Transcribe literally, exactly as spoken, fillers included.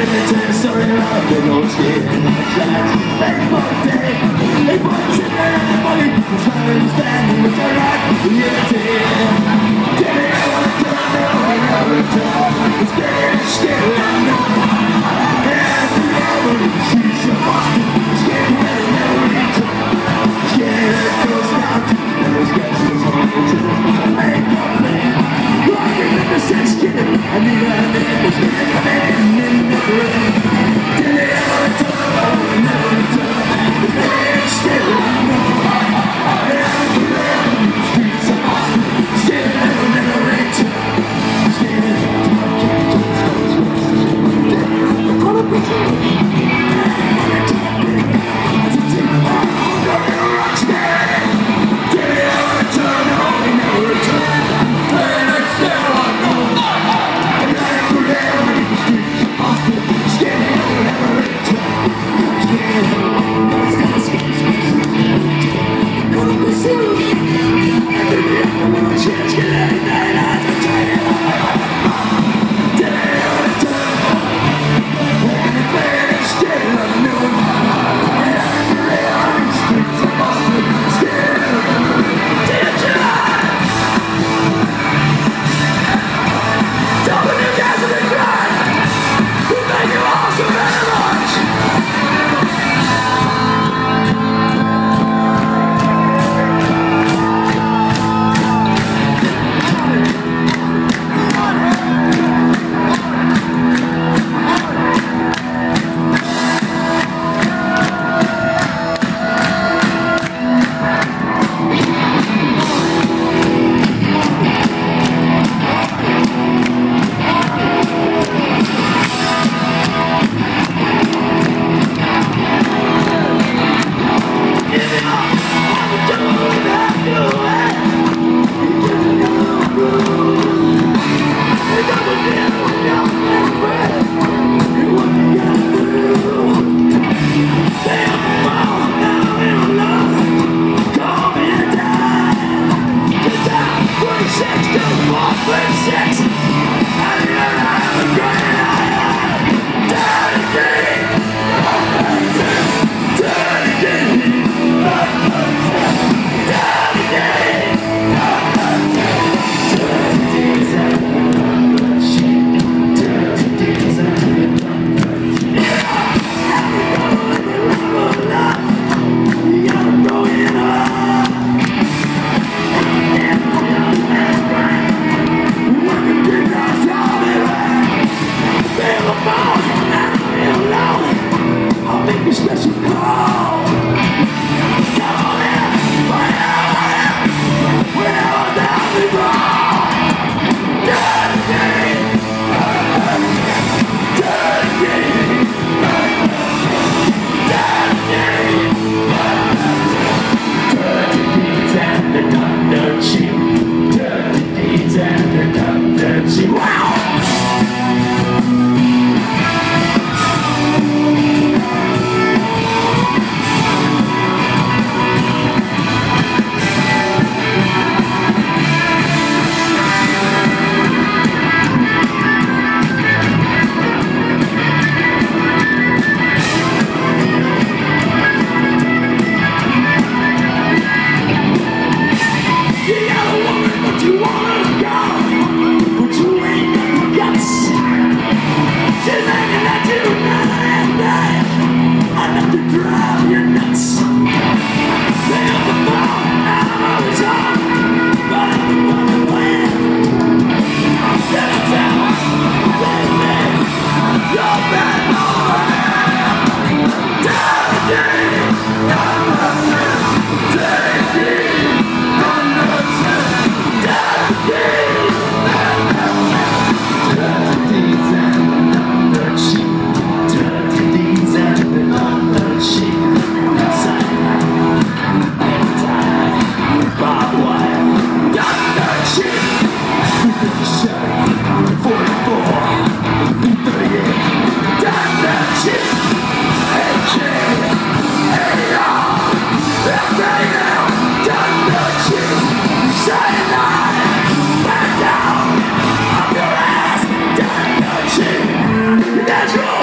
Sorry, I'm the old skin. That's my day. It was in there, money. Trying to stand with the right unity. Get it on the turn, never return. It's getting still, I know. And the evolution must be scared and never return. Scared it goes down to those guys who's on the turn. Make a plan. Rocking in the six kid. I need a name, was getting a man in the brain. Did it ever return? Never return. It's getting still, I know. And the streets are lost. Scared and never return. Scared I can't just go. I'm gonna be true. That's right.